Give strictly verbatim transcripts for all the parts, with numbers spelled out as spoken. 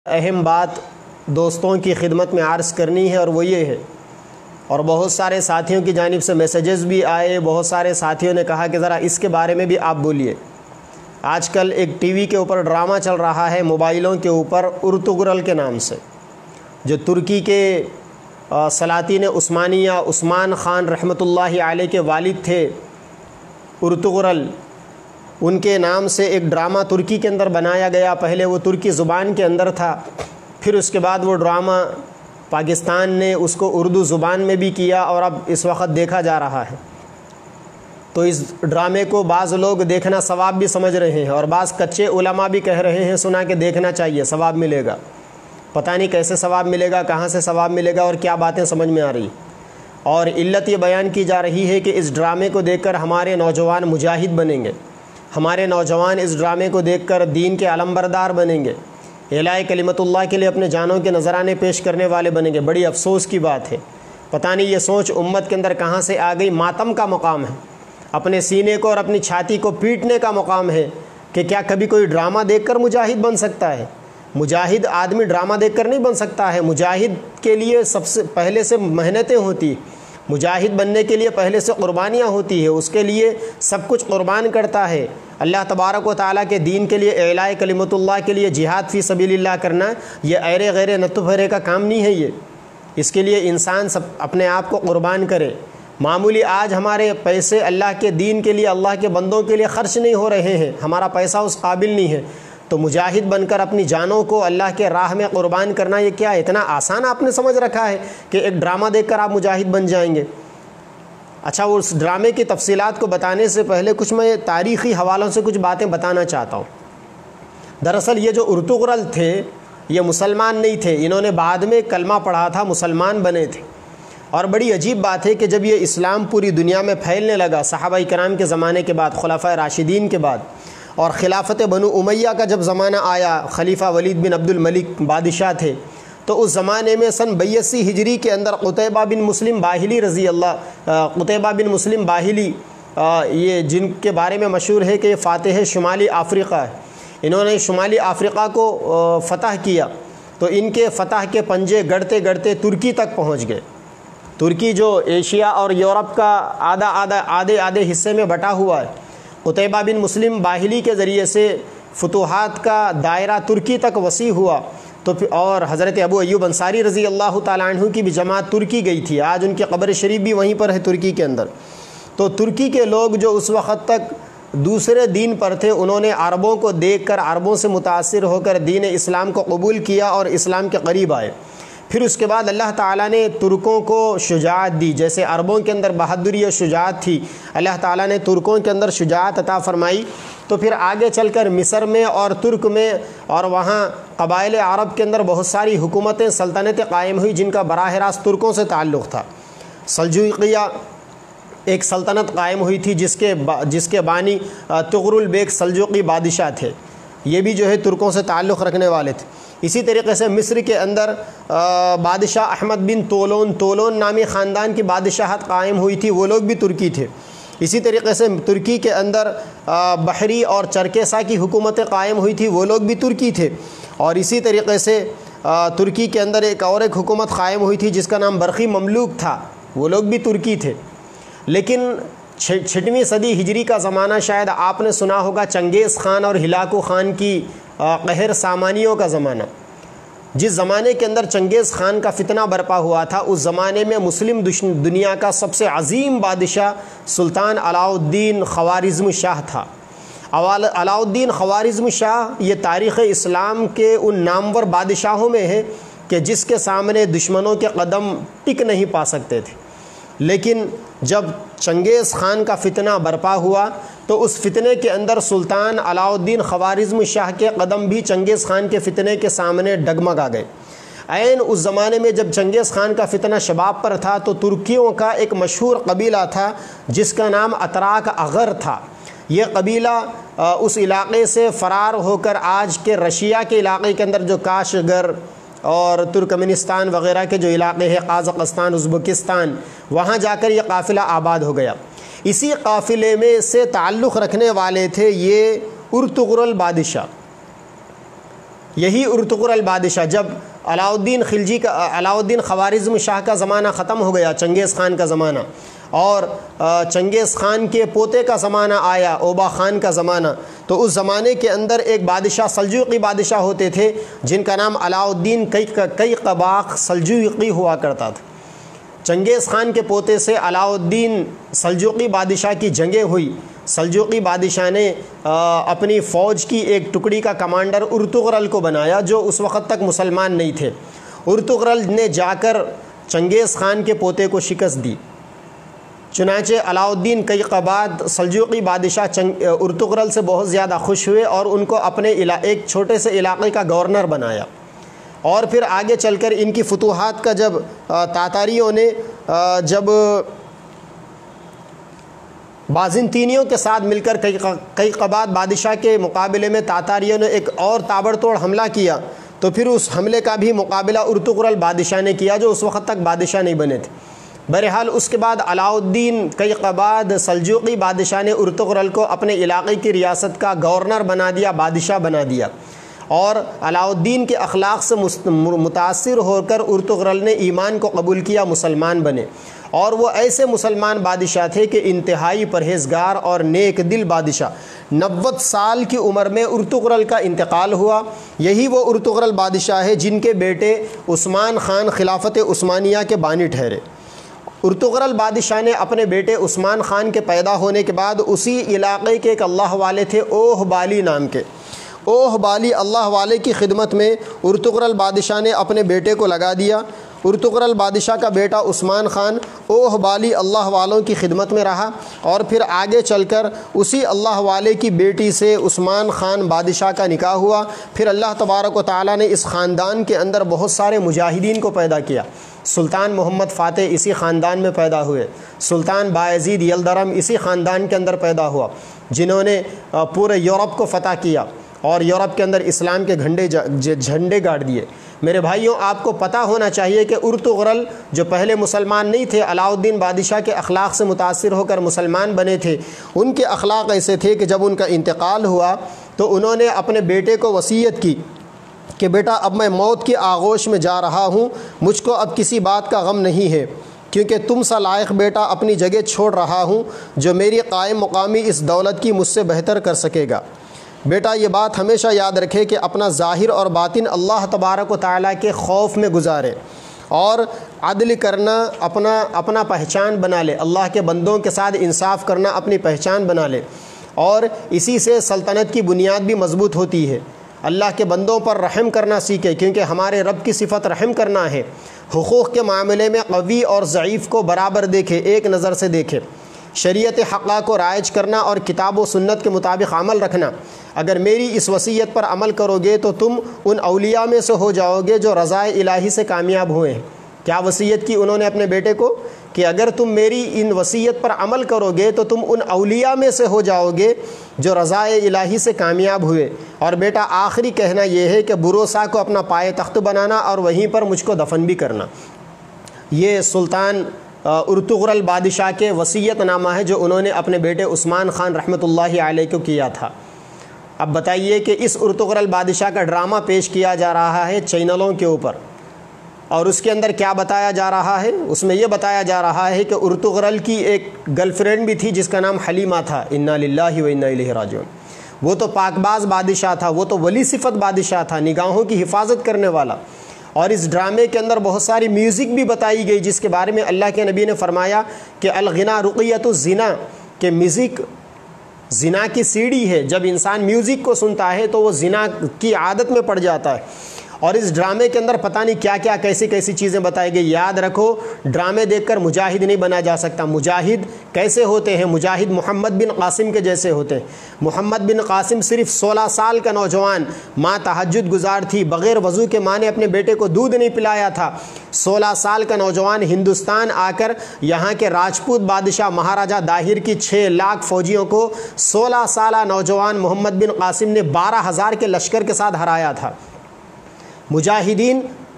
اہم بات دوستوں کی خدمت میں عرض کرنی ہے اور وہ یہ ہے، اور بہت سارے ساتھیوں کی جانب سے میسیجز بھی آئے، بہت سارے ساتھیوں نے کہا کہ ذرا اس کے بارے میں بھی آپ بولیے۔ آج کل ایک ٹی وی کے اوپر ڈرامہ چل رہا ہے موبائلوں کے اوپر ارطغرل کے نام سے، جو ترکی کے سلاطین عثمانیہ عثمان خان رحمۃ اللہ علیہ کے والد تھے ارطغرل، ان کے نام سے ایک ڈرامہ ترکی کے اندر بنایا گیا۔ پہلے وہ ترکی زبان کے اندر تھا، پھر اس کے بعد وہ ڈرامہ پاکستان نے اس کو اردو زبان میں بھی کیا اور اب اس وقت دیکھا جا رہا ہے۔ تو اس ڈرامے کو بعض لوگ دیکھنا ثواب بھی سمجھ رہے ہیں، اور بعض کچے علماء بھی کہہ رہے ہیں سنا کہ دیکھنا چاہیے، ثواب ملے گا۔ پتہ نہیں کیسے ثواب ملے گا، کہاں سے ثواب ملے گا، اور کیا باتیں سمجھ میں آ رہی۔ اور علت یہ بیان کی جا رہی ہے کہ اس ڈرامے کو دیکھ کر ہمارے نوجوان مجاہد بنیں گے، ہمارے نوجوان اس ڈرامے کو دیکھ کر دین کے علمبردار بنیں گے، اعلاء کلمت اللہ کے لیے اپنے جانوں کے نذرانے پیش کرنے والے بنیں گے۔ بڑی افسوس کی بات ہے، پتہ نہیں یہ سوچ امت کے اندر کہاں سے آ گئی۔ ماتم کا مقام ہے، اپنے سینے کو اور اپنی چھاتی کو پیٹنے کا مقام ہے کہ کیا کبھی کوئی ڈرامہ دیکھ کر مجاہد بن سکتا ہے؟ مجاہد آدمی ڈرامہ دیکھ کر نہیں بن سکتا ہے۔ مجاہد کے لیے سب سے پہلے سے محنتیں ہوتی، مجاہد بننے کے لیے پہلے سے قربانیاں ہوتی ہے، اس کے لیے سب کچھ قربان کرتا ہے۔ اللہ تبارک و تعالیٰ کے دین کے لیے، اعلاء کلمت اللہ کے لیے جہاد فی سبیل اللہ کرنا یہ ایرے غیرے نتو بھرے کا کام نہیں ہے۔ یہ اس کے لیے انسان سب اپنے آپ کو قربان کرے۔ معمولی آج ہمارے پیسے اللہ کے دین کے لیے، اللہ کے بندوں کے لیے خرچ نہیں ہو رہے ہیں، ہمارا پیسہ اس قابل نہیں ہے، تو مجاہد بن کر اپنی جانوں کو اللہ کے راہ میں قربان کرنا یہ کیا اتنا آسان آپ نے سمجھ رکھا ہے کہ ایک ڈرامہ دیکھ کر آپ مجاہد بن جائیں گے؟ اچھا، اس ڈرامے کی تفصیلات کو بتانے سے پہلے کچھ میں تاریخی حوالوں سے کچھ باتیں بتانا چاہتا ہوں۔ دراصل یہ جو ارطغرل تھے یہ مسلمان نہیں تھے، انہوں نے بعد میں کلمہ پڑھا تھا، مسلمان بنے تھے۔ اور بڑی عجیب بات ہے کہ جب یہ اسلام پوری دنیا میں پھیلنے لگا صحابہ کرام کے زمانے کے بعد، خلفائے راشدین کے بعد، اور خلافت بنو امیہ کا جب زمانہ آیا، خلیفہ ولید بن عبد الملک بادشاہ تھے، تو اس زمانے میں سن بیاسی ہجری کے اندر قتیبہ بن مسلم باہلی رضی اللہ قتیبہ بن مسلم باہلی یہ جن کے بارے میں مشہور ہے کہ یہ فاتح شمالی افریقہ ہے، انہوں نے شمالی افریقہ کو فتح کیا، تو ان کے فتح کے پنجے گڑتے گڑتے ترکی تک پہنچ گئے۔ ترکی جو ایشیا اور یورپ کا آدھا آدھا آدھے آدھے حصے میں بٹا ہوا ہے، قتیبہ بن مسلم باہلی کے ذریعے سے فتوحات کا دائرہ ترکی تک وسیع ہوا۔ تو اور حضرت ابو ایوب انصاری رضی اللہ تعالیٰ عنہ کی بھی جماعت ترکی گئی تھی، آج ان کی قبر شریف بھی وہیں پر ہے ترکی کے اندر۔ تو ترکی کے لوگ جو اس وقت تک دوسرے دین پر تھے، انہوں نے عربوں کو دیکھ کر، عربوں سے متاثر ہو کر دین اسلام کو قبول کیا اور اسلام کے قریب آئے۔ پھر اس کے بعد اللہ تعالیٰ نے ترکوں کو شجاعت دی، جیسے عربوں کے اندر بہادری اور شجاعت تھی، اللہ تعالیٰ نے ترکوں کے اندر شجاعت عطا فرمائی۔ تو پھر آگے چل کر مصر میں اور ترک میں اور وہاں قبائل عرب کے اندر بہت ساری حکومتیں، سلطنتیں قائم ہوئی جن کا براہ راست ترکوں سے تعلق تھا۔ سلجوقیہ ایک سلطنت قائم ہوئی تھی جس کے جس کے بانی تغرل بیگ سلجوقی بادشاہ تھے، یہ بھی جو ہے ترکوں سے تعلق رکھنے والے تھے۔ اسی طریقے سے مصر کے اندر بادشاہ احمد بن طولون طولون نامی خاندان کی بادشاہت قائم ہوئی تھی، وہ لوگ بھی ترکی تھے۔ اسی طریقے سے ترکی کے اندر بحری اور چرکیسا کی حکومتیں قائم ہوئی تھی، وہ لوگ بھی ترکی تھے۔ اور اسی طریقے سے ترکی کے اندر ایک اور ایک حکومت قائم ہوئی تھی جس کا نام برقی مملوک تھا، وہ لوگ بھی ترکی تھے۔ لیکن چھٹویں صدی ہجری کا زمانہ، شاید آپ نے سنا ہوگا چنگیز خان اور ہلاکو خان کی قہر سامانیوں کا زمانہ۔ جس زمانے کے اندر چنگیز خان کا فتنہ برپا ہوا تھا، اس زمانے میں مسلم دنیا کا سب سے عظیم بادشاہ سلطان علاء الدین خوارزم شاہ تھا۔ علاء الدین خوارزم شاہ یہ تاریخ اسلام کے ان نامور بادشاہوں میں ہے کہ جس کے سامنے دشمنوں کے قدم ٹک نہیں پا سکتے تھے۔ لیکن جب چنگیز خان کا فتنہ برپا ہوا تو اس فتنے کے اندر سلطان علاء الدین خوارزم شاہ کے قدم بھی چنگیز خان کے فتنے کے سامنے ڈگمگا گئے۔ عین اس زمانے میں جب چنگیز خان کا فتنہ شباب پر تھا تو ترکیوں کا ایک مشہور قبیلہ تھا جس کا نام اتراک اغر تھا۔ یہ قبیلہ اس علاقے سے فرار ہو کر آج کے رشیا کے علاقے کے اندر جو کاشغر اور ترکمنستان وغیرہ کے جو علاقے ہیں، قازقستان، ازبکستان، وہاں جا کر یہ قافلہ آباد ہو گیا۔ اسی قافلے میں سے تعلق رکھنے والے تھے یہ ارطغرل بادشاہ۔ یہی ارطغرل بادشاہ جب علاء الدین خلجی کا علاء الدین خوارزم شاہ کا زمانہ ختم ہو گیا، چنگیز خان کا زمانہ، اور چنگیز خان کے پوتے کا زمانہ آیا، اوبا خان کا زمانہ، تو اس زمانے کے اندر ایک بادشاہ سلجوقی بادشاہ ہوتے تھے جن کا نام علاء الدین کئی کئی قباق سلجوقی ہوا کرتا تھا۔ چنگیز خان کے پوتے سے علاء الدین سلجوقی بادشاہ کی جنگیں ہوئی۔ سلجوقی بادشاہ نے اپنی فوج کی ایک ٹکڑی کا کمانڈر ارطغرل کو بنایا جو اس وقت تک مسلمان نہیں تھے۔ ارطغرل نے جا کر چنگیز خان کے پوتے کو شکست دی۔ چنانچہ علاء الدین کئی قباد سلجوقی بادشاہ ارطغرل سے بہت زیادہ خوش ہوئے اور ان کو اپنے ایک چھوٹے سے علاقے کا گورنر بنایا، اور پھر آگے چل کر ان کی فتوحات کا جب تاتاریوں نے جب بازنطینیوں کے ساتھ مل کر کئی کئی قباد بادشاہ کے مقابلے میں تاتاریوں نے ایک اور تابڑ توڑ حملہ کیا، تو پھر اس حملے کا بھی مقابلہ ارطغرل بادشاہ نے کیا جو اس وقت تک بادشاہ نہیں بنے تھے۔ بہرحال اس کے بعد علاء الدین کئی قباد سلجوقی بادشاہ نے ارطغرل کو اپنے علاقے کی ریاست کا گورنر بنا دیا، بادشاہ بنا دیا، اور علاء الدین کے اخلاق سے متاثر ہو کر ارطغرل نے ایمان کو قبول کیا، مسلمان بنے، اور وہ ایسے مسلمان بادشاہ تھے کہ انتہائی پرہیزگار اور نیک دل بادشاہ۔ نوے سال کی عمر میں ارطغرل کا انتقال ہوا۔ یہی وہ ارطغرل بادشاہ ہے جن کے بیٹے عثمان خان خلافت عثمانیہ کے بانی ٹھہرے۔ ارطغرل بادشاہ نے اپنے بیٹے عثمان خان کے پیدا ہونے کے بعد اسی علاقے کے ایک اللہ والے تھے اوہ بالی نام کے، اوہ بالی اللہ والے کی خدمت میں ارطغرل بادشاہ نے اپنے بیٹے کو لگا دیا۔ ارطغرل بادشاہ کا بیٹا عثمان خان اوہ بالی اللہ والوں کی خدمت میں رہا، اور پھر آگے چل کر اسی اللہ والے کی بیٹی سے عثمان خان بادشاہ کا نکاح ہوا۔ پھر اللہ تبارک و تعالیٰ نے اس خاندان کے اندر بہت سارے مجاہدین کو پیدا کیا۔ سلطان محمد فاتح اسی خاندان میں پیدا ہوئے، سلطان بایزید یلدرم اسی خاندان کے اندر پیدا ہوا جنہوں نے پورے یورپ کو فتح کیا اور یورپ کے اندر اسلام کے جھنڈے جھنڈے گاڑ دیے۔ میرے بھائیوں، آپ کو پتہ ہونا چاہیے کہ ارطغرل جو پہلے مسلمان نہیں تھے، علاء الدین بادشاہ کے اخلاق سے متاثر ہو کر مسلمان بنے تھے۔ ان کے اخلاق ایسے تھے کہ جب ان کا انتقال ہوا تو انہوں نے اپنے بیٹے کو وصیت کی کہ بیٹا اب میں موت کی آغوش میں جا رہا ہوں، مجھ کو اب کسی بات کا غم نہیں ہے، کیونکہ تم سا لائق بیٹا اپنی جگہ چھوڑ رہا ہوں جو میری قائم مقامی اس دولت کی مجھ سے بہتر کر سکے گا۔ بیٹا یہ بات ہمیشہ یاد رکھے کہ اپنا ظاہر اور باطن اللہ تبارک و تعالیٰ کے خوف میں گزارے، اور عدل کرنا اپنا اپنا پہچان بنا لے، اللہ کے بندوں کے ساتھ انصاف کرنا اپنی پہچان بنا لے، اور اسی سے سلطنت کی بنیاد بھی مضبوط ہوتی ہے۔ اللہ کے بندوں پر رحم کرنا سیکھے، کیونکہ ہمارے رب کی صفت رحم کرنا ہے۔ حقوق کے معاملے میں قوی اور ضعیف کو برابر دیکھے، ایک نظر سے دیکھے۔ شریعت حقہ کو رائج کرنا اور کتاب و سنت کے مطابق عمل رکھنا۔ اگر میری اس وصیت پر عمل کرو گے تو تم ان اولیاء میں سے ہو جاؤ گے جو رضائے الہی سے کامیاب ہوئے ہیں۔ کیا وصیت کی انہوں نے اپنے بیٹے کو؟ کہ اگر تم میری ان وصیت پر عمل کرو گے تو تم ان اولیاء میں سے ہو جاؤ گے جو رضائے الہی سے کامیاب ہوئے۔ اور بیٹا آخری کہنا یہ ہے کہ بروسا کو اپنا پائے تخت بنانا اور وہیں پر مجھ کو دفن بھی کرنا۔ یہ سلطان ارطغرل بادشاہ کے وصیت نامہ ہے جو انہوں نے اپنے بیٹے عثمان خان رحمۃ اللہ علیہ کو کیا تھا۔ اب بتائیے کہ اس ارطغرل بادشاہ کا ڈرامہ پیش کیا جا رہا ہے چینلوں کے اوپر، اور اس کے اندر کیا بتایا جا رہا ہے؟ اس میں یہ بتایا جا رہا ہے کہ ارطغرل کی ایک گرل فرینڈ بھی تھی جس کا نام حلیمہ تھا۔ انا للہ و انا الیہ راجعون۔ وہ تو پاک باز بادشاہ تھا، وہ تو ولی صفت بادشاہ تھا، نگاہوں کی حفاظت کرنے والا۔ اور اس ڈرامے کے اندر بہت ساری میوزک بھی بتائی گئی جس کے بارے میں اللہ کے نبی نے فرمایا کہ الغنا رقیۃ الزنا، کہ میوزک زنا کی سیڑھی ہے۔ جب انسان میوزک کو سنتا ہے تو وہ زنا کی عادت میں پڑ جاتا ہے۔ اور اس ڈرامے کے اندر پتہ نہیں کیا کیا کیسی کیسی چیزیں بتائی گئی۔ یاد رکھو، ڈرامے دیکھ کر مجاہد نہیں بنا جا سکتا۔ مجاہد کیسے ہوتے ہیں؟ مجاہد محمد بن قاسم کے جیسے ہوتے ہیں۔ محمد بن قاسم صرف سولہ سال کا نوجوان، ماں تہجد گزار تھی، بغیر وضو کے ماں نے اپنے بیٹے کو دودھ نہیں پلایا تھا۔ سولہ سال کا نوجوان ہندوستان آ کر یہاں کے راجپوت بادشاہ مہاراجہ داہر کی چھ لاکھ فوجیوں کو سولہ سالہ نوجوان محمد بن قاسم نے بارہ ہزار کے لشکر کے ساتھ ہرایا تھا۔ مجاہدین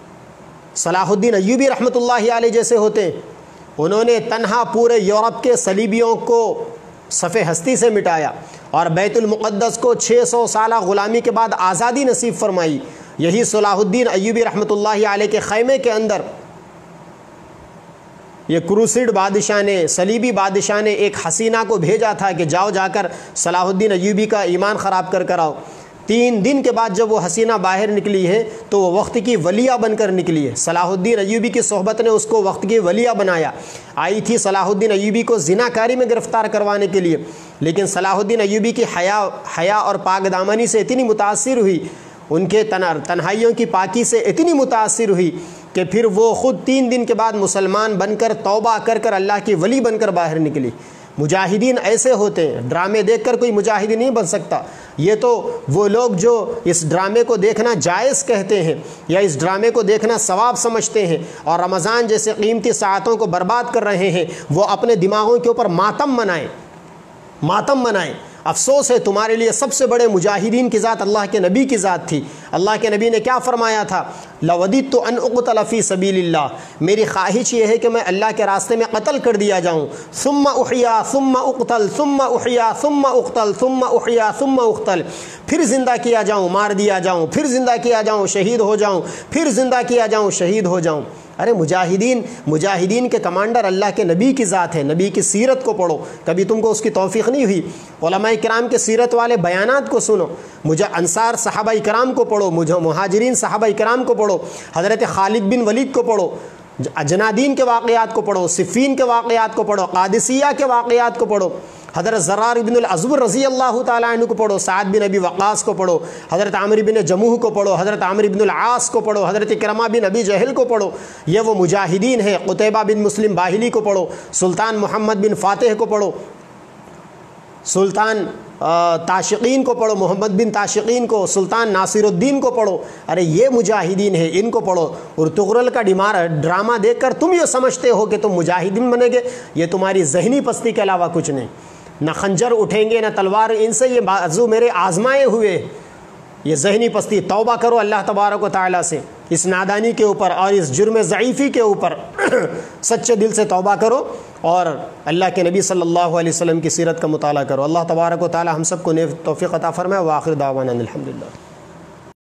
صلاح الدین ایوبی رحمۃ اللہ علیہ جیسے ہوتے ہیں، انہوں نے تنہا پورے یورپ کے صلیبیوں کو صف ہستی سے مٹایا اور بیت المقدس کو چھ سو سالہ غلامی کے بعد آزادی نصیب فرمائی۔ یہی صلاح الدین ایوبی رحمۃ اللہ علیہ کے خیمے کے اندر یہ کروسیڈ بادشاہ نے، صلیبی بادشاہ نے ایک حسینہ کو بھیجا تھا کہ جاؤ جا کر صلاح الدین ایوبی کا ایمان خراب کر کر آؤ۔ تین دن کے بعد جب وہ حسینہ باہر نکلی ہے تو وہ وقت کی ولیہ بن کر نکلی ہے۔ صلاح الدین ایوبی کی صحبت نے اس کو وقت کی ولیہ بنایا۔ آئی تھی صلاح الدین ایوبی کو زنا کاری میں گرفتار کروانے کے لیے، لیکن صلاح الدین ایوبی کی حیا حیا اور پاک دامنی سے اتنی متاثر ہوئی، ان کے تنہائیوں کی پاکی سے اتنی متاثر ہوئی کہ پھر وہ خود تین دن کے بعد مسلمان بن کر توبہ کر کر اللہ کی ولی بن کر باہر نکلی۔ مجاہدین ایسے ہوتے ہیں، ڈرامے دیکھ کر کوئی مجاہد نہیں بن سکتا۔ یہ تو وہ لوگ جو اس ڈرامے کو دیکھنا جائز کہتے ہیں یا اس ڈرامے کو دیکھنا ثواب سمجھتے ہیں اور رمضان جیسے قیمتی ساعتوں کو برباد کر رہے ہیں، وہ اپنے دماغوں کے اوپر ماتم منائیں، ماتم منائیں۔ افسوس ہے تمہارے لیے، سب سے بڑے مجاہدین کی ذات اللہ کے نبی کی ذات تھی۔ اللہ کے نبی نے کیا فرمایا تھا؟ لَوَدِدْتُ أَنْ أُقْتَلَ فِي سَبِيلِ اللَّهِ، میری خواہش یہ ہے کہ میں اللہ کے راستے میں قتل کر دیا جاؤں۔ ثُمَّ أُحْيَا ثُمَّ أُقْتَلْ ثُمَّ أُحْيَا ثُمَّ أُقْتَلْ ثُمَّ أُحْيَا ثُمَّ أُقْتَلْ، پھر زندہ کیا جاؤں، مار دیا جاؤں، پھر زندہ کیا جاؤں، شہید ہو جاؤں، پھر زندہ کیا جاؤں، شہید ہو جاؤں۔ ارے مجاہدین مجاہدین کے کمانڈر اللہ کے نبی کی ذات ہے۔ نبی کی سیرت کو پڑھو، کبھی تم کو اس کی توفیق نہیں ہوئی؟ علماء کرام کے سیرت والے بیانات کو سنو، مجھے انصار صحابہ کرام کو پڑھو، مجھے مہاجرین صحابہ کرام کو پڑھو، حضرت خالد بن ولید کو پڑھو، جنادین کے واقعات کو پڑھو، صفین کے واقعات کو پڑھو، قادسیہ کے واقعات کو پڑھو، حضرت زرار بن الازور رضی اللہ تعالیٰ عنہ کو پڑھو، سعد بن ابی وقاص کو پڑھو، حضرت عامر بن جموح کو پڑھو، حضرت عامر بن العاص کو پڑھو، حضرت کرما بن ابی جہل کو پڑھو۔ یہ وہ مجاہدین ہیں۔ قتیبہ بن مسلم باہلی کو پڑھو، سلطان محمد بن فاتح کو پڑھو، سلطان تاشقین کو پڑھو، محمد بن تاشقین کو، سلطان ناصر الدین کو پڑھو۔ ارے یہ مجاہدین ہیں، ان کو پڑھو۔ اور تغرل کا ڈرامہ دیکھ کر تم یہ سمجھتے ہو کہ تم مجاہدین بنیں گے، یہ تمہاری ذہنی پستی کے علاوہ کچھ نہیں۔ نہ خنجر اٹھیں گے نہ تلوار، ان سے یہ بازو میرے آزمائے ہوئے۔ یہ ذہنی پستی، توبہ کرو اللہ تبارک و تعالیٰ سے اس نادانی کے اوپر اور اس جرم ضعیفی کے اوپر سچے دل سے توبہ کرو اور اللہ کے نبی صلی اللہ علیہ وسلم کی سیرت کا مطالعہ کرو۔ اللہ تبارک و تعالیٰ ہم سب کو نیک توفیق عطا فرمائے۔ وآخر دعوانا الحمدللہ۔